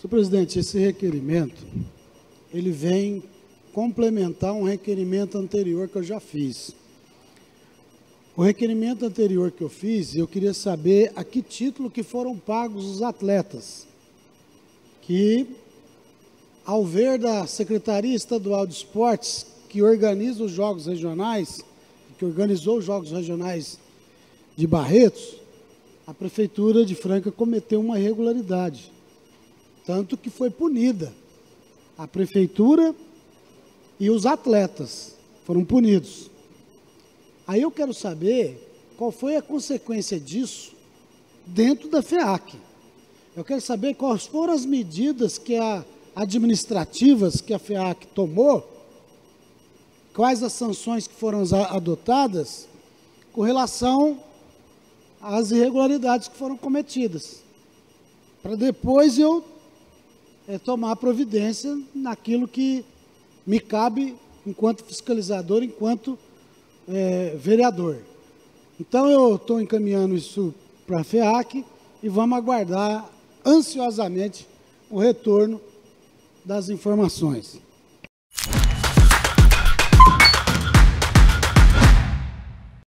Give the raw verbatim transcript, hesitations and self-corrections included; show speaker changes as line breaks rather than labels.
Senhor presidente, esse requerimento, ele vem complementar um requerimento anterior que eu já fiz. O requerimento anterior que eu fiz, eu queria saber a que título que foram pagos os atletas, que, ao ver da Secretaria Estadual de Esportes, que organiza os Jogos Regionais, que organizou os Jogos Regionais de Barretos, a Prefeitura de Franca cometeu uma irregularidade, tanto que foi punida. A Prefeitura e os atletas foram punidos. Aí eu quero saber qual foi a consequência disso dentro da FEAC. Eu quero saber quais foram as medidas que a, administrativas que a FEAC tomou, quais as sanções que foram adotadas com relação às irregularidades que foram cometidas, para depois eu é, tomar providência naquilo que me cabe enquanto fiscalizador, enquanto é, vereador. Então eu estou encaminhando isso para a FEAC e vamos aguardar ansiosamente o retorno das informações.